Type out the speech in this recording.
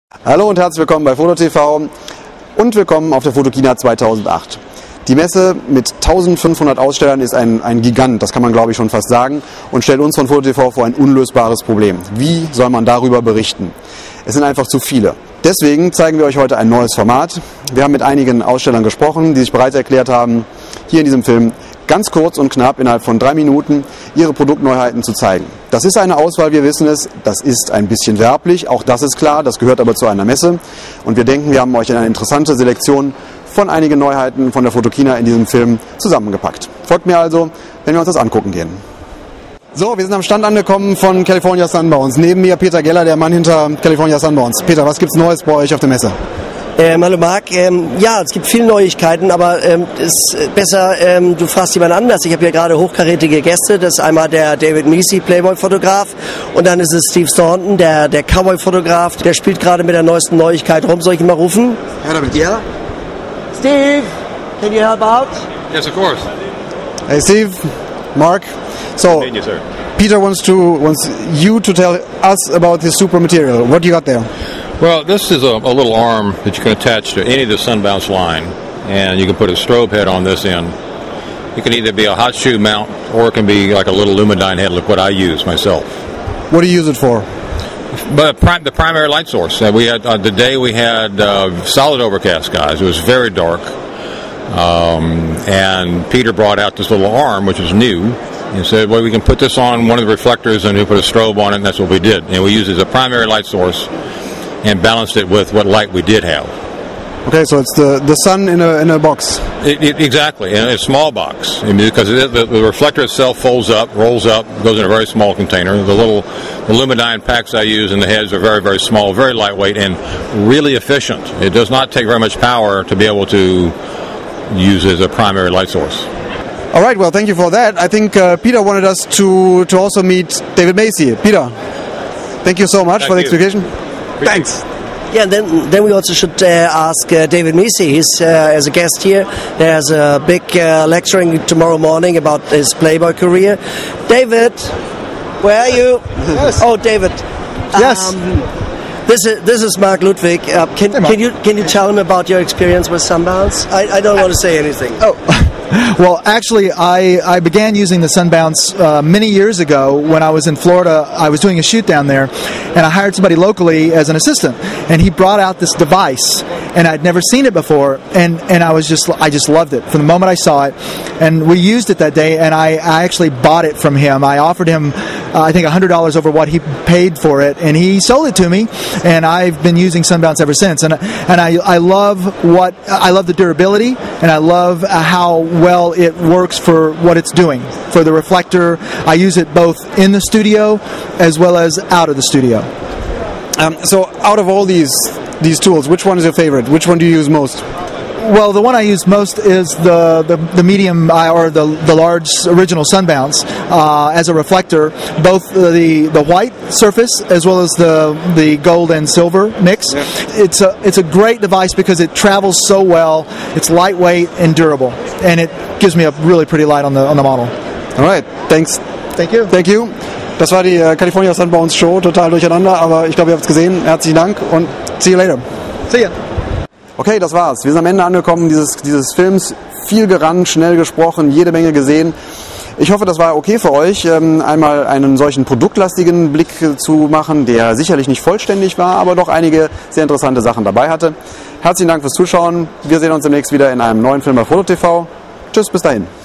Hallo und herzlich willkommen bei FotoTV und willkommen auf der Photokina 2008. Die Messe mit 1500 Ausstellern ist ein Gigant, das kann man glaube ich schon fast sagen, und stellt uns von FotoTV vor ein unlösbares Problem. Wie soll man darüber berichten? Es sind einfach zu viele. Deswegen zeigen wir euch heute ein neues Format. Wir haben mit einigen Ausstellern gesprochen, die sich bereit erklärt haben, hier in diesem Film ganz kurz und knapp innerhalb von 3 Minuten ihre Produktneuheiten zu zeigen. Das ist eine Auswahl, wir wissen es, das ist ein bisschen werblich, auch das ist klar, das gehört aber zu einer Messe. Und wir denken, wir haben euch eine interessante Selektion von einigen Neuheiten von der Photokina in diesem Film zusammengepackt. Folgt mir also, wenn wir uns das angucken gehen. So, wir sind am Stand angekommen von California Sunbounce. Neben mir Peter Geller, der Mann hinter California Sunbounce. Peter, was gibt's Neues bei euch auf der Messe? Hallo Marc, ja, es gibt viele Neuigkeiten, aber es ist besser, du fragst jemand anders. Ich habe hier gerade hochkarätige Gäste. Das ist einmal der David Measy, Playboy-Fotograf, und dann ist es Steve Staunton, der Cowboy-Fotograf. Der spielt gerade mit der neuesten Neuigkeit rum. Soll ich ihn mal rufen? Ja, damit. Ja? Steve, can you help out? Yes, of course. Hey Steve, Mark. So, Thank you, sir. Peter wants you to tell us about his super material. What you got there? Well, this is a little arm that you can attach to any of the Sunbounce line, and you can put a strobe head on this end. It can either be a hot shoe mount, or it can be like a little Lumidyne head, like what I use myself. What do you use it for? But the primary light source. We had the day we had solid overcast, guys. It was very dark, and Peter brought out this little arm, which was new. He said, well, we can put this on one of the reflectors and we put a strobe on it, and that's what we did. And we used it as a primary light source and balanced it with what light we did have. Okay, so it's the sun in a box. Exactly, in a small box. Because the reflector itself folds up, rolls up, goes in a very small container. The Lumidyne packs I use and the heads are very, very small, very lightweight, and really efficient. It does not take very much power to be able to use as a primary light source. All right, well, thank you for that. I think Peter wanted us to also meet David Measy. Peter, thank you so much for the explication. Thanks. Yeah, then we also should ask David Measy. He's as a guest here. There's a big lecturing tomorrow morning about his Playboy career. David, where are you? Yes. Oh, David. Yes. This is Mark Ludwig. Can you tell him about your experience with Sunbounce? I don't want to say anything. Oh. Well, actually, I began using the Sunbounce many years ago when I was in Florida. I was doing a shoot down there, and I hired somebody locally as an assistant. And he brought out this device, and I'd never seen it before, and I just loved it from the moment I saw it. And we used it that day, and I actually bought it from him. I offered him, I think, $100 over what he paid for it, and he sold it to me. And I've been using Sunbounce ever since. And I love the durability, and I love how well it works for what it's doing. For the reflector, I use it both in the studio as well as out of the studio. So out of all these tools, which one is your favorite? Which one do you use most? Well, the one I use most is the medium or the large original Sunbounce as a reflector, both the white surface as well as the gold and silver mix. Yeah. It's a great device because it travels so well. It's lightweight and durable, and it gives me a really pretty light on the model. All right, thanks. Thank you. Thank you. Das war die California Sunbounce Show, total durcheinander, aber ich glaube, ihr habt es gesehen. Herzlichen Dank und see you later. See ya. Okay, das war's. Wir sind am Ende angekommen dieses Films. Viel gerannt, schnell gesprochen, jede Menge gesehen. Ich hoffe, das war okay für euch, einmal einen solchen produktlastigen Blick zu machen, der sicherlich nicht vollständig war, aber doch einige sehr interessante Sachen dabei hatte. Herzlichen Dank fürs Zuschauen. Wir sehen uns demnächst wieder in einem neuen Film bei FotoTV. Tschüss, bis dahin.